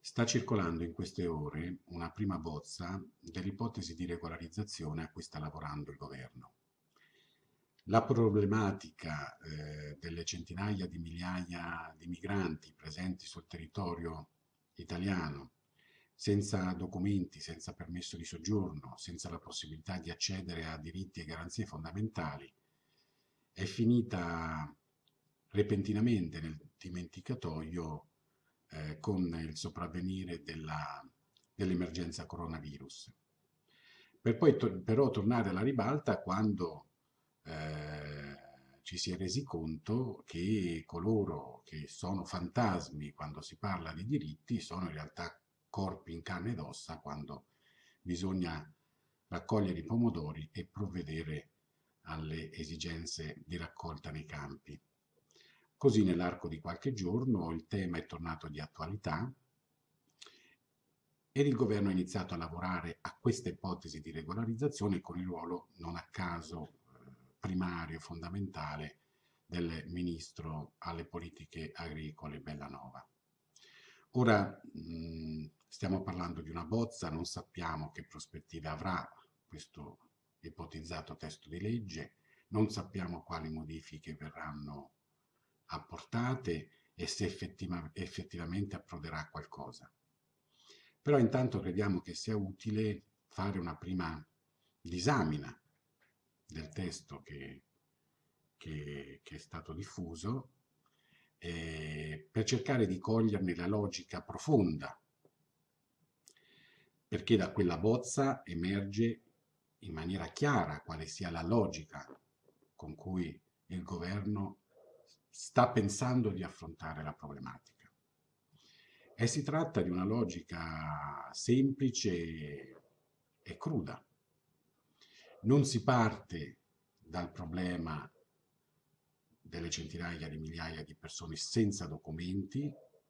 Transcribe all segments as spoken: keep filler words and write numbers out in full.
Sta circolando in queste ore una prima bozza dell'ipotesi di regolarizzazione a cui sta lavorando il governo. La problematica eh, delle centinaia di migliaia di migranti presenti sul territorio italiano, senza documenti, senza permesso di soggiorno, senza la possibilità di accedere a diritti e garanzie fondamentali, è finita repentinamente nel dimenticatoio eh, con il sopravvenire della- dell'emergenza coronavirus. Per poi to- però tornare alla ribalta quando eh, ci si è resi conto che coloro che sono fantasmi quando si parla di diritti sono in realtà corpi in carne ed ossa quando bisogna raccogliere i pomodori e provvedere alle esigenze di raccolta nei campi. Così nell'arco di qualche giorno il tema è tornato di attualità ed il governo ha iniziato a lavorare a questa ipotesi di regolarizzazione con il ruolo non a caso eh, primario, fondamentale del ministro alle politiche agricole Bellanova. Ora mh, stiamo parlando di una bozza, non sappiamo che prospettive avrà questo ipotizzato testo di legge, non sappiamo quali modifiche verranno apportate e se effettiva- effettivamente approderà a qualcosa. Però intanto crediamo che sia utile fare una prima disamina del testo che, che- che è stato diffuso eh, per cercare di coglierne la logica profonda, perché da quella bozza emerge in maniera chiara quale sia la logica con cui il governo sta pensando di affrontare la problematica. E si tratta di una logica semplice e cruda. Non si parte dal problema delle centinaia di migliaia di persone senza documenti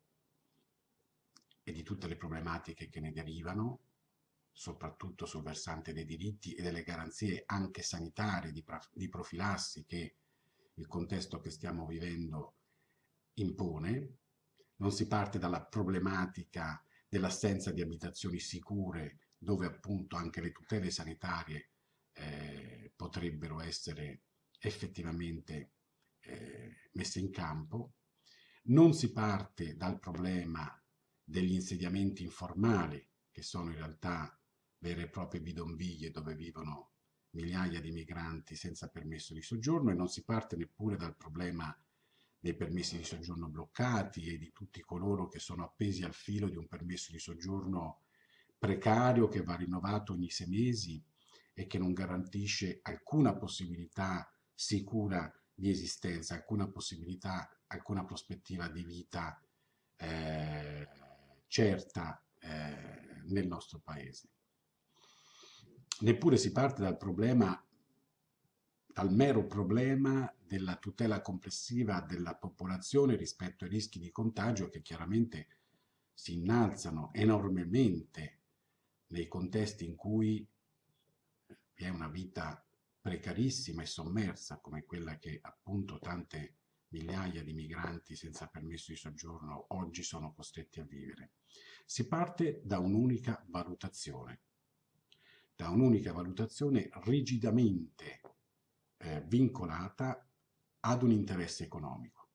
e di tutte le problematiche che ne derivano, soprattutto sul versante dei diritti e delle garanzie anche sanitarie, di, di profilassi che il contesto che stiamo vivendo impone. Non si parte dalla problematica dell'assenza di abitazioni sicure, dove appunto anche le tutele sanitarie eh, potrebbero essere effettivamente eh, messe in campo. Non si parte dal problema degli insediamenti informali, che sono in realtà vere e proprie bidonviglie dove vivono migliaia di migranti senza permesso di soggiorno, e non si parte neppure dal problema dei permessi di soggiorno bloccati e di tutti coloro che sono appesi al filo di un permesso di soggiorno precario che va rinnovato ogni sei mesi e che non garantisce alcuna possibilità sicura di esistenza, alcuna possibilità, alcuna prospettiva di vita eh, certa eh, nel nostro paese. Neppure si parte dal problema, dal mero problema della tutela complessiva della popolazione rispetto ai rischi di contagio che chiaramente si innalzano enormemente nei contesti in cui vi è una vita precarissima e sommersa come quella che appunto tante migliaia di migranti senza permesso di soggiorno oggi sono costretti a vivere. Si parte da un'unica valutazione, da un'unica valutazione rigidamente eh, vincolata ad un interesse economico.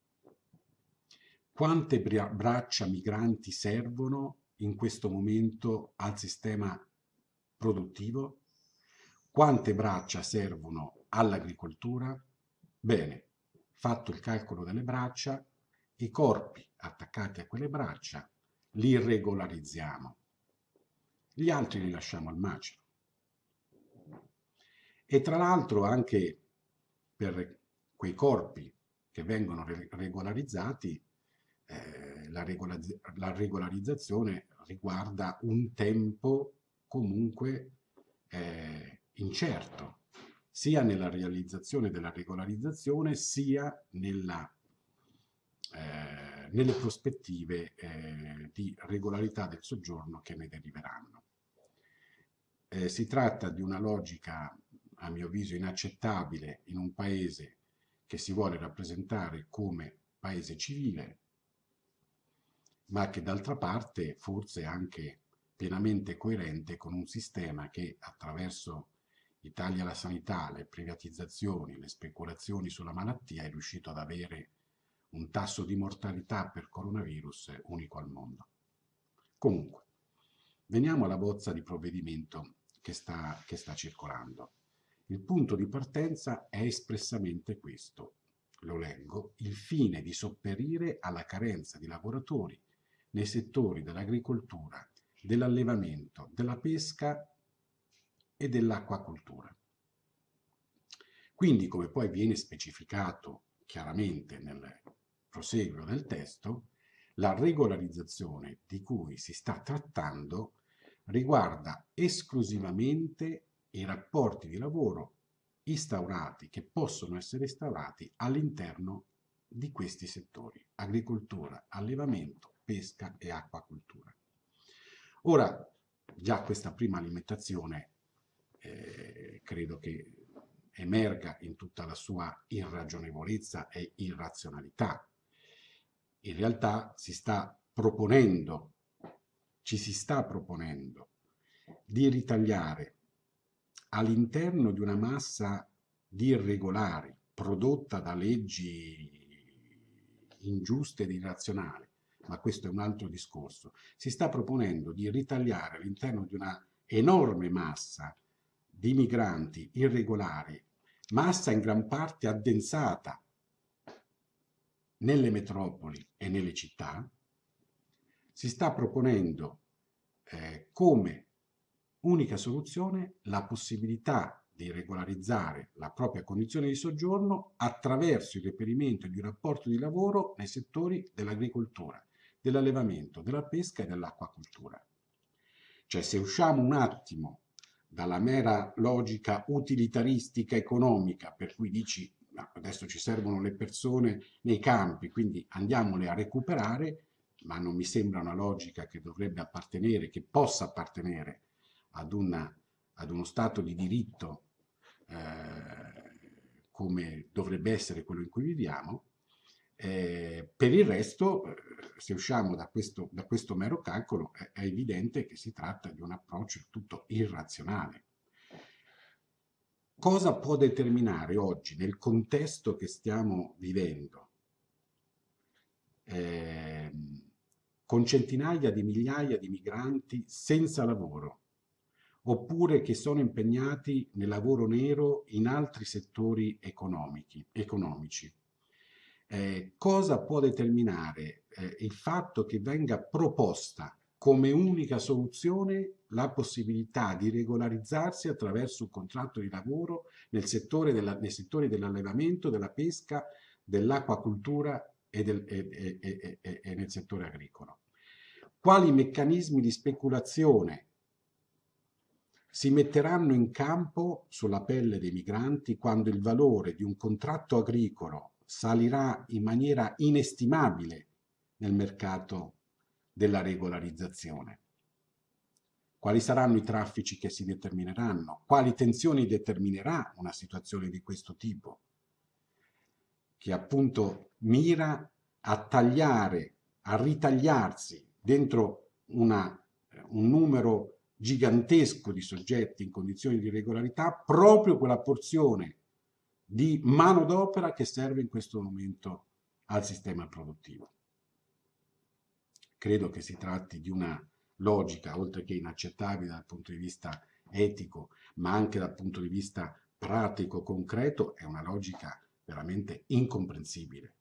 Quante bra- braccia migranti servono in questo momento al sistema produttivo? Quante braccia servono all'agricoltura? Bene, fatto il calcolo delle braccia, i corpi attaccati a quelle braccia li regolarizziamo, gli altri li lasciamo al macero. E tra l'altro anche per quei corpi che vengono re- regolarizzati, eh, la, regola- la regolarizzazione riguarda un tempo comunque eh, incerto, sia nella realizzazione della regolarizzazione, sia nella, eh, nelle prospettive eh, di regolarità del soggiorno che ne deriveranno. Eh, si tratta di una logica, a mio avviso, inaccettabile in un paese che si vuole rappresentare come paese civile, ma che d'altra parte forse è anche pienamente coerente con un sistema che attraverso i tagli alla sanità, le privatizzazioni, le speculazioni sulla malattia è riuscito ad avere un tasso di mortalità per coronavirus unico al mondo. Comunque, veniamo alla bozza di provvedimento che sta, che sta circolando. Il punto di partenza è espressamente questo, lo leggo: il fine di sopperire alla carenza di lavoratori nei settori dell'agricoltura, dell'allevamento, della pesca e dell'acquacoltura. Quindi, come poi viene specificato chiaramente nel proseguo del testo, la regolarizzazione di cui si sta trattando riguarda esclusivamente i rapporti di lavoro instaurati, che possono essere instaurati all'interno di questi settori: agricoltura, allevamento, pesca e acquacoltura. Ora, già questa prima limitazione eh, credo che emerga in tutta la sua irragionevolezza e irrazionalità. In realtà si sta proponendo, ci si sta proponendo di ritagliare all'interno di una massa di irregolari prodotta da leggi ingiuste ed irrazionali, ma questo è un altro discorso, si sta proponendo di ritagliare all'interno di una enorme massa di migranti irregolari, massa in gran parte addensata nelle metropoli e nelle città, si sta proponendo eh, come unica soluzione la possibilità di regolarizzare la propria condizione di soggiorno attraverso il reperimento di un rapporto di lavoro nei settori dell'agricoltura, dell'allevamento, della pesca e dell'acquacoltura. Cioè, se usciamo un attimo dalla mera logica utilitaristica economica, per cui dici no, adesso ci servono le persone nei campi, quindi andiamole a recuperare, ma non mi sembra una logica che dovrebbe appartenere, che possa appartenere ad, una, ad uno Stato di diritto eh, come dovrebbe essere quello in cui viviamo. Eh, per il resto, eh, se usciamo da questo, da questo mero calcolo, è, è evidente che si tratta di un approccio tutto irrazionale. Cosa può determinare oggi, nel contesto che stiamo vivendo, eh, con centinaia di migliaia di migranti senza lavoro, oppure che sono impegnati nel lavoro nero in altri settori economici? Eh, cosa può determinare eh, il fatto che venga proposta come unica soluzione la possibilità di regolarizzarsi attraverso un contratto di lavoro nel settore della, nei settori dell'allevamento, della pesca, dell'acquacoltura e, del, e, e, e, e nel settore agricolo? Quali meccanismi di speculazione si metteranno in campo sulla pelle dei migranti quando il valore di un contratto agricolo salirà in maniera inestimabile nel mercato della regolarizzazione? Quali saranno i traffici che si determineranno? Quali tensioni determinerà una situazione di questo tipo, che appunto mira a tagliare, a ritagliarsi dentro una, un numero gigantesco di soggetti in condizioni di irregolarità proprio quella porzione di manodopera che serve in questo momento al sistema produttivo. Credo che si tratti di una logica, oltre che inaccettabile dal punto di vista etico, ma anche dal punto di vista pratico, concreto, è una logica veramente incomprensibile,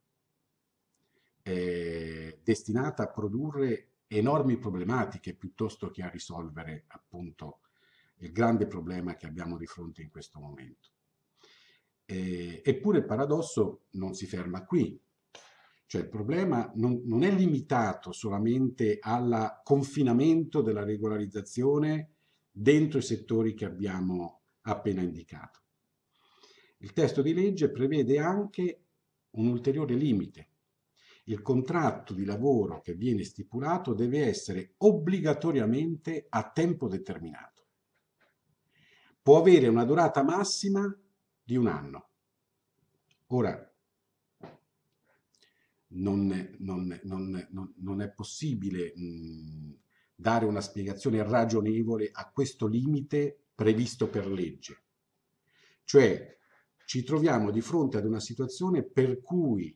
è destinata a produrre enormi problematiche piuttosto che a risolvere appunto il grande problema che abbiamo di fronte in questo momento. Eh, eppure il paradosso non si ferma qui, cioè il problema non, non è limitato solamente al confinamento della regolarizzazione dentro i settori che abbiamo appena indicato. Il testo di legge prevede anche un ulteriore limite. Il contratto di lavoro che viene stipulato deve essere obbligatoriamente a tempo determinato. Può avere una durata massima di un anno. Ora, non, non- non- non- non è possibile mh, dare una spiegazione ragionevole a questo limite previsto per legge. Cioè, ci troviamo di fronte ad una situazione per cui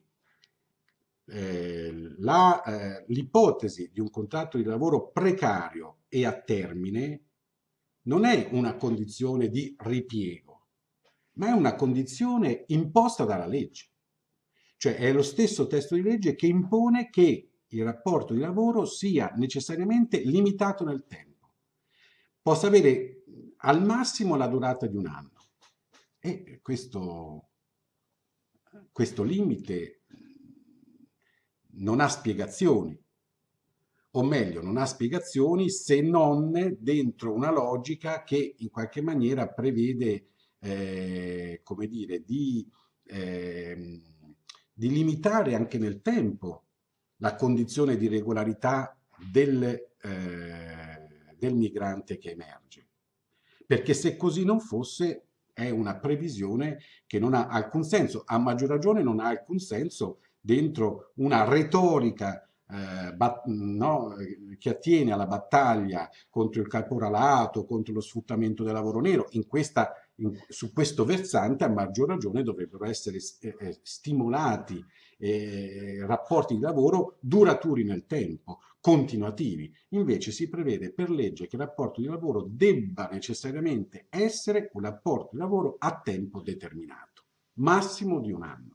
eh, la, eh, l'ipotesi di un contratto di lavoro precario e a termine non è una condizione di ripiego, ma è una condizione imposta dalla legge. Cioè è lo stesso testo di legge che impone che il rapporto di lavoro sia necessariamente limitato nel tempo, possa avere al massimo la durata di un anno. E questo, questo limite non ha spiegazioni, o meglio, non ha spiegazioni se non dentro una logica che in qualche maniera prevede, eh, come dire, di, ehm, di limitare anche nel tempo la condizione di regolarità del, eh, del migrante che emerge. Perché se così non fosse, è una previsione che non ha alcun senso, a maggior ragione non ha alcun senso dentro una retorica eh, bat- no, che attiene alla battaglia contro il caporalato, contro lo sfruttamento del lavoro nero. In questa, in, su questo versante, a maggior ragione, dovrebbero essere eh, stimolati eh, rapporti di lavoro duraturi nel tempo, continuativi. Invece si prevede per legge che il rapporto di lavoro debba necessariamente essere un rapporto di lavoro a tempo determinato, massimo di un anno.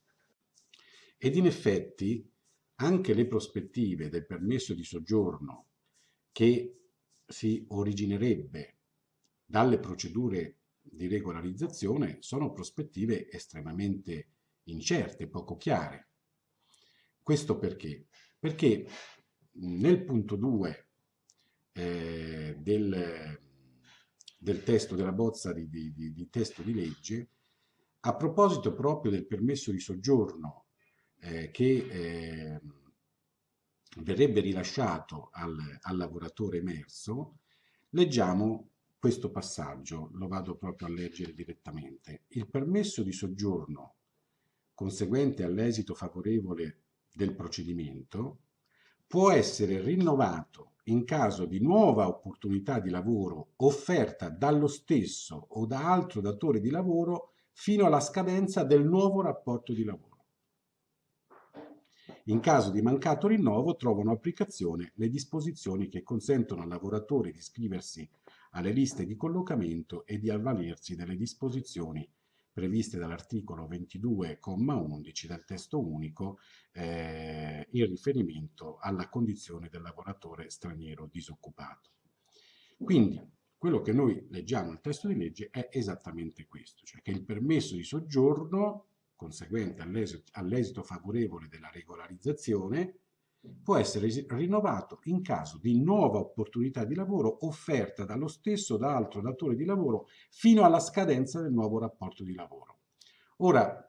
Ed in effetti anche le prospettive del permesso di soggiorno che si originerebbe dalle procedure di regolarizzazione sono prospettive estremamente incerte, poco chiare. Questo perché? Perché nel punto due eh, del, del testo, della bozza di, di, di, di testo di legge, a proposito proprio del permesso di soggiorno eh, che eh, verrebbe rilasciato al, al lavoratore emerso, leggiamo questo passaggio, lo vado proprio a leggere direttamente. Il permesso di soggiorno conseguente all'esito favorevole del procedimento può essere rinnovato in caso di nuova opportunità di lavoro offerta dallo stesso o da altro datore di lavoro fino alla scadenza del nuovo rapporto di lavoro. In caso di mancato rinnovo trovano applicazione le disposizioni che consentono al lavoratore di iscriversi alle liste di collocamento e di avvalersi delle disposizioni previste dall'articolo ventidue comma undici del testo unico eh, in riferimento alla condizione del lavoratore straniero disoccupato. Quindi quello che noi leggiamo nel testo di legge è esattamente questo, cioè che il permesso di soggiorno conseguente all'esito, all'esito favorevole della regolarizzazione può essere rinnovato in caso di nuova opportunità di lavoro offerta dallo stesso o da altro datore di lavoro fino alla scadenza del nuovo rapporto di lavoro. Ora,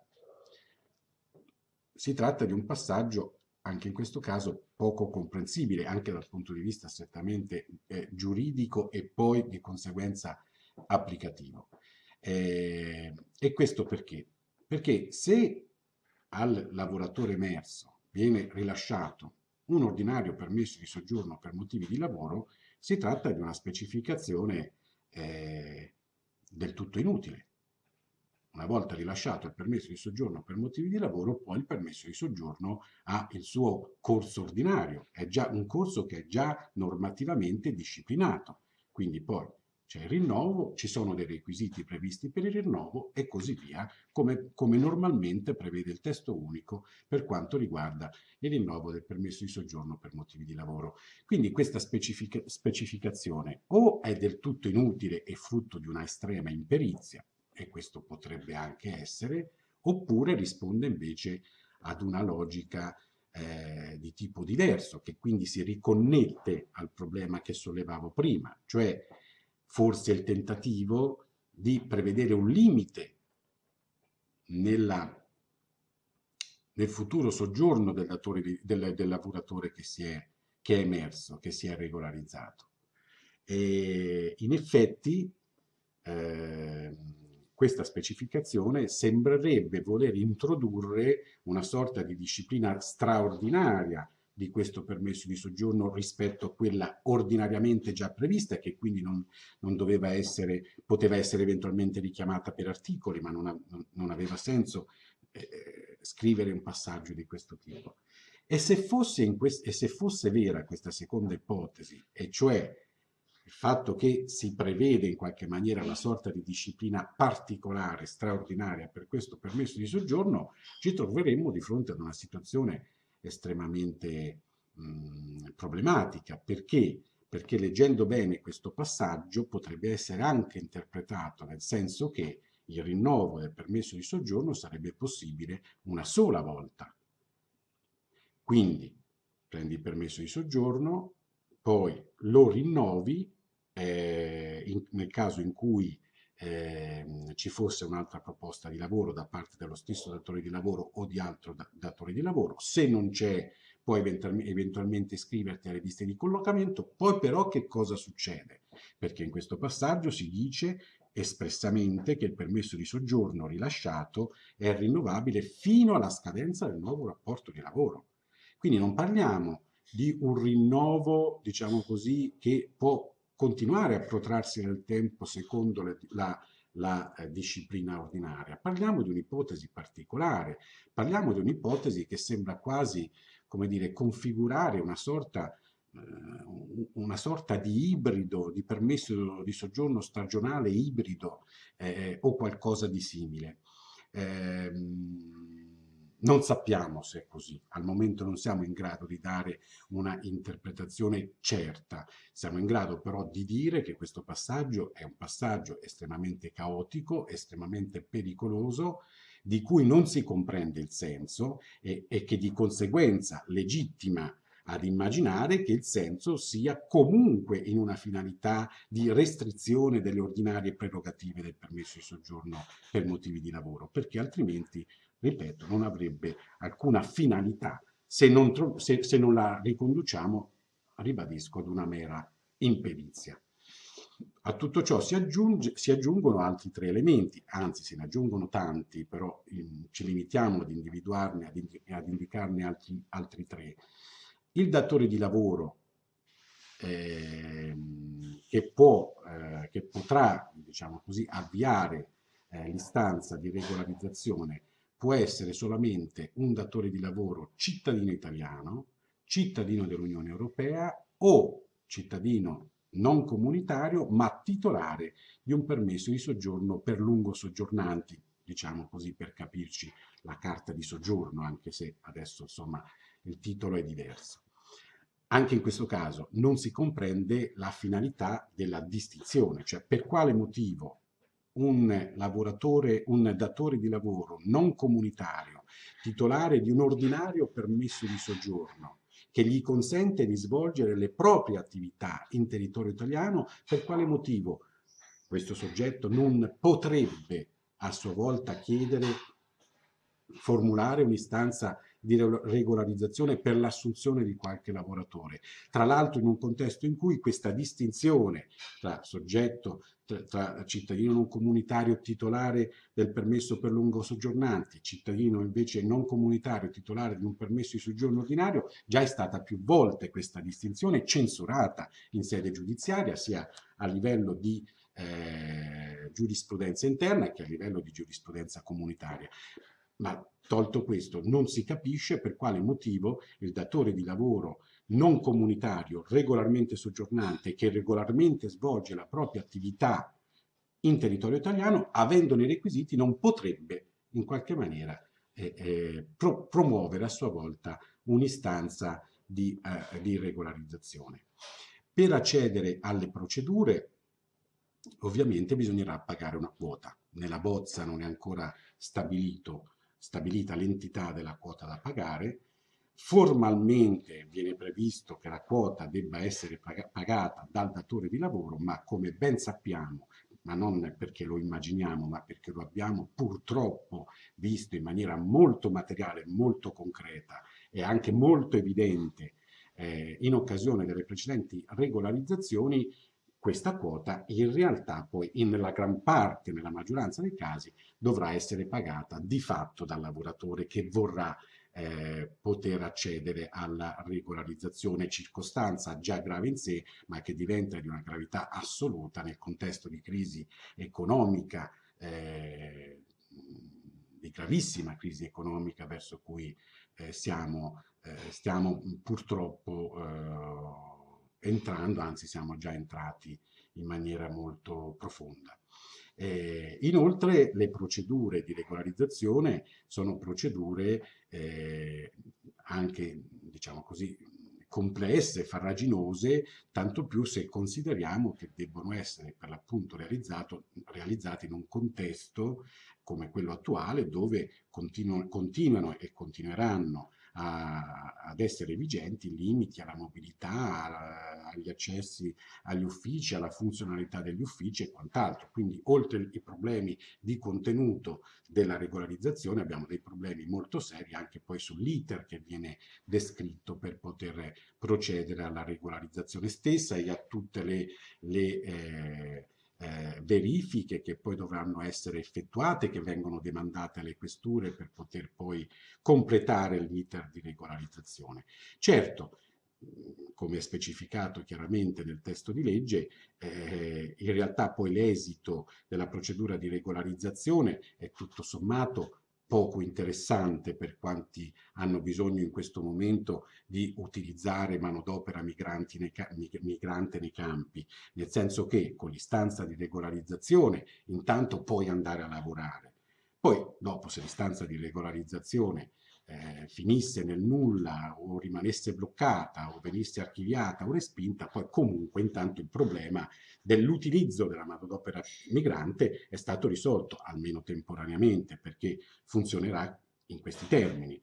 si tratta di un passaggio, anche in questo caso, poco comprensibile, anche dal punto di vista strettamente eh, giuridico e poi di conseguenza applicativo. Eh, e questo perché? Perché se al lavoratore emerso viene rilasciato un ordinario permesso di soggiorno per motivi di lavoro, si tratta di una specificazione eh, del tutto inutile. Una volta rilasciato il permesso di soggiorno per motivi di lavoro, poi il permesso di soggiorno ha il suo corso ordinario, è già un corso che è già normativamente disciplinato. Quindi poi c'è il rinnovo, ci sono dei requisiti previsti per il rinnovo e così via, come, come normalmente prevede il testo unico per quanto riguarda il rinnovo del permesso di soggiorno per motivi di lavoro. Quindi questa specific- specificazione o è del tutto inutile e frutto di una estrema imperizia, e questo potrebbe anche essere, oppure risponde invece ad una logica eh, di tipo diverso, che quindi si riconnette al problema che sollevavo prima, cioè forse il tentativo di prevedere un limite nella, nel futuro soggiorno del, datore di, del, del lavoratore che, si è, che è emerso, che si è regolarizzato. E in effetti, eh, questa specificazione sembrerebbe voler introdurre una sorta di disciplina straordinaria di questo permesso di soggiorno rispetto a quella ordinariamente già prevista, che quindi non, non doveva essere, poteva essere eventualmente richiamata per articoli, ma non, ha, non aveva senso eh, scrivere un passaggio di questo tipo. E se fosse, in quest- e se fosse vera questa seconda ipotesi, e cioè il fatto che si prevede in qualche maniera una sorta di disciplina particolare, straordinaria per questo permesso di soggiorno, ci troveremmo di fronte ad una situazione estremamente mh, problematica. Perché? Perché leggendo bene questo passaggio potrebbe essere anche interpretato nel senso che il rinnovo del permesso di soggiorno sarebbe possibile una sola volta. Quindi prendi il permesso di soggiorno, poi lo rinnovi eh, in, nel caso in cui eh, ci fosse un'altra proposta di lavoro da parte dello stesso datore di lavoro o di altro da, datore di lavoro. Se non c'è, puoi eventualmente iscriverti alle liste di collocamento. Poi però che cosa succede? Perché in questo passaggio si dice espressamente che il permesso di soggiorno rilasciato è rinnovabile fino alla scadenza del nuovo rapporto di lavoro. Quindi non parliamo di un rinnovo, diciamo così, che può continuare a protrarsi nel tempo secondo le, la, la eh, disciplina ordinaria. Parliamo di un'ipotesi particolare, parliamo di un'ipotesi che sembra quasi, come dire, configurare una sorta, eh, una sorta di ibrido, di permesso di soggiorno stagionale ibrido eh, o qualcosa di simile. Ehm, non sappiamo se è così, al momento non siamo in grado di dare una interpretazione certa, siamo in grado però di dire che questo passaggio è un passaggio estremamente caotico, estremamente pericoloso, di cui non si comprende il senso e, e che di conseguenza legittima ad immaginare che il senso sia comunque in una finalità di restrizione delle ordinarie prerogative del permesso di soggiorno per motivi di lavoro, perché altrimenti, ripeto, non avrebbe alcuna finalità se non, se, se non la riconduciamo, ribadisco, ad una mera imperizia. A tutto ciò si, aggiunge, si aggiungono altri tre elementi, anzi se ne aggiungono tanti, però in, ci limitiamo ad individuarne, ad, indi, ad indicarne altri, altri tre. Il datore di lavoro eh, che, può, eh, che potrà, diciamo così, avviare eh, l'istanza di regolarizzazione può essere solamente un datore di lavoro cittadino italiano, cittadino dell'Unione Europea o cittadino non comunitario, ma titolare di un permesso di soggiorno per lungo soggiornanti, diciamo così per capirci la carta di soggiorno, anche se adesso insomma il titolo è diverso. Anche in questo caso non si comprende la finalità della distinzione, cioè per quale motivo un lavoratore, un datore di lavoro non comunitario, titolare di un ordinario permesso di soggiorno, che gli consente di svolgere le proprie attività in territorio italiano, per quale motivo questo soggetto non potrebbe a sua volta chiedere, formulare un'istanza di regolarizzazione per l'assunzione di qualche lavoratore. Tra l'altro in un contesto in cui questa distinzione tra soggetto, tra, tra cittadino non comunitario titolare del permesso per lungo soggiornanti, cittadino invece non comunitario titolare di un permesso di soggiorno ordinario, già è stata più volte questa distinzione censurata in sede giudiziaria, sia a livello di eh, giurisprudenza interna che a livello di giurisprudenza comunitaria. Ma tolto questo, non si capisce per quale motivo il datore di lavoro non comunitario, regolarmente soggiornante, che regolarmente svolge la propria attività in territorio italiano, avendone i requisiti, non potrebbe in qualche maniera eh, eh, pro promuovere a sua volta un'istanza di, eh, di regolarizzazione. Per accedere alle procedure, ovviamente bisognerà pagare una quota. Nella bozza non è ancora stabilito stabilita l'entità della quota da pagare. Formalmente viene previsto che la quota debba essere pagata dal datore di lavoro, ma come ben sappiamo, ma non perché lo immaginiamo, ma perché lo abbiamo purtroppo visto in maniera molto materiale, molto concreta e anche molto evidente eh, in occasione delle precedenti regolarizzazioni, questa quota in realtà poi in- nella gran parte, nella maggioranza dei casi, dovrà essere pagata di fatto dal lavoratore che vorrà eh, poter accedere alla regolarizzazione, circostanza già grave in sé, ma che diventa di una gravità assoluta nel contesto di crisi economica, eh, di gravissima crisi economica verso cui eh, siamo, eh, stiamo purtroppo eh, entrando, anzi siamo già entrati in maniera molto profonda. Eh, inoltre le procedure di regolarizzazione sono procedure eh, anche, diciamo così, complesse, farraginose, tanto più se consideriamo che debbono essere per l'appunto realizzate in un contesto come quello attuale, dove continuano, continuano e continueranno a, ad essere vigenti limiti alla mobilità, alla, agli accessi agli uffici, alla funzionalità degli uffici e quant'altro. Quindi, oltre ai problemi di contenuto della regolarizzazione, abbiamo dei problemi molto seri anche poi sull'iter che viene descritto per poter procedere alla regolarizzazione stessa e a tutte le, le eh, eh, verifiche che poi dovranno essere effettuate, che vengono demandate alle questure per poter poi completare l'iter di regolarizzazione. Certo, come è specificato chiaramente nel testo di legge, eh, in realtà poi l'esito della procedura di regolarizzazione è tutto sommato poco interessante per quanti hanno bisogno in questo momento di utilizzare manodopera migranti nei migrante nei campi, nel senso che con l'istanza di regolarizzazione intanto puoi andare a lavorare. Poi, dopo, se l'istanza di regolarizzazione eh, finisse nel nulla o rimanesse bloccata o venisse archiviata o respinta, poi comunque intanto il problema dell'utilizzo della manodopera migrante è stato risolto, almeno temporaneamente, perché funzionerà in questi termini.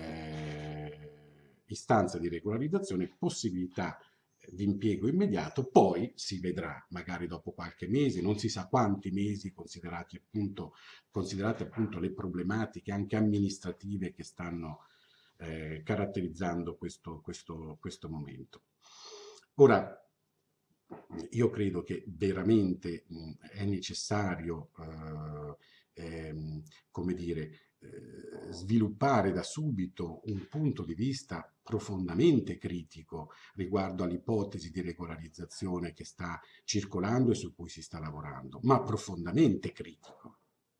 Eh, istanza di regolarizzazione, possibilità di impiego immediato, poi si vedrà, magari dopo qualche mese, non si sa quanti mesi, considerati appunto, considerate appunto le problematiche anche amministrative che stanno eh, caratterizzando questo, questo, questo momento. Ora, io credo che veramente mh, è necessario, eh, ehm, come dire, eh, sviluppare da subito un punto di vista profondamente critico riguardo all'ipotesi di regolarizzazione che sta circolando e su cui si sta lavorando, ma profondamente critico,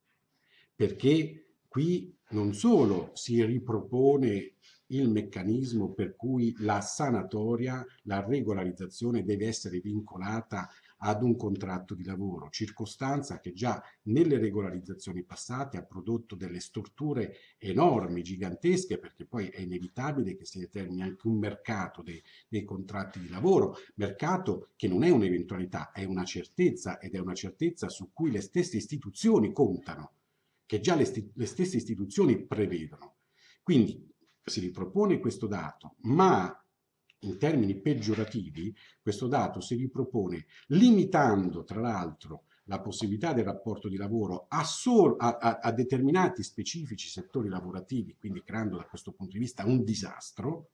perché qui non solo si ripropone il meccanismo per cui la sanatoria, la regolarizzazione deve essere vincolata ad un contratto di lavoro, circostanza che già nelle regolarizzazioni passate ha prodotto delle storture enormi, gigantesche, perché poi è inevitabile che si determini anche un mercato dei, dei contratti di lavoro, mercato che non è un'eventualità, è una certezza ed è una certezza su cui le stesse istituzioni contano, che già le, le stesse istituzioni prevedono. Quindi si ripropone questo dato, ma in termini peggiorativi questo dato si ripropone limitando tra l'altro la possibilità del rapporto di lavoro a, sol, a, a, a determinati specifici settori lavorativi, quindi creando da questo punto di vista un disastro.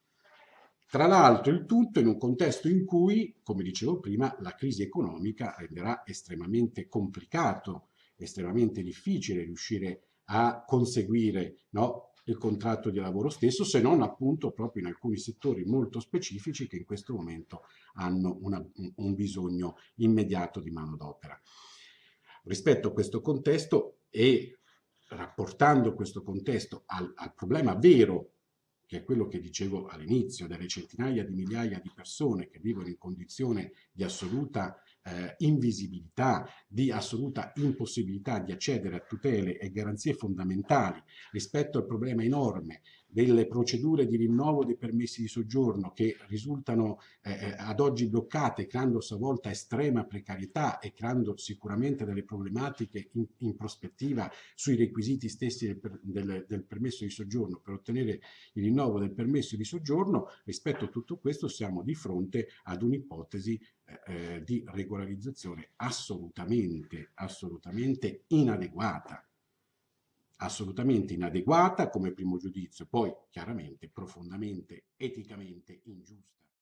Tra l'altro il tutto in un contesto in cui, come dicevo prima, la crisi economica renderà estremamente complicato, estremamente difficile riuscire a conseguire, no, il contratto di lavoro stesso, se non appunto proprio in alcuni settori molto specifici che in questo momento hanno una, un bisogno immediato di manodopera. Rispetto a questo contesto e rapportando questo contesto al, al problema vero, che è quello che dicevo all'inizio, delle centinaia di migliaia di persone che vivono in condizione di assoluta eh, invisibilità, di assoluta impossibilità di accedere a tutele e garanzie fondamentali rispetto al problema enorme delle procedure di rinnovo dei permessi di soggiorno che risultano eh, ad oggi bloccate, creando a sua volta estrema precarietà e creando sicuramente delle problematiche in, in prospettiva sui requisiti stessi del, del, del permesso di soggiorno per ottenere il rinnovo del permesso di soggiorno. Rispetto a tutto questo siamo di fronte ad un'ipotesi eh, di regolarizzazione assolutamente, assolutamente inadeguata. Assolutamente inadeguata come primo giudizio, poi chiaramente profondamente eticamente ingiusta.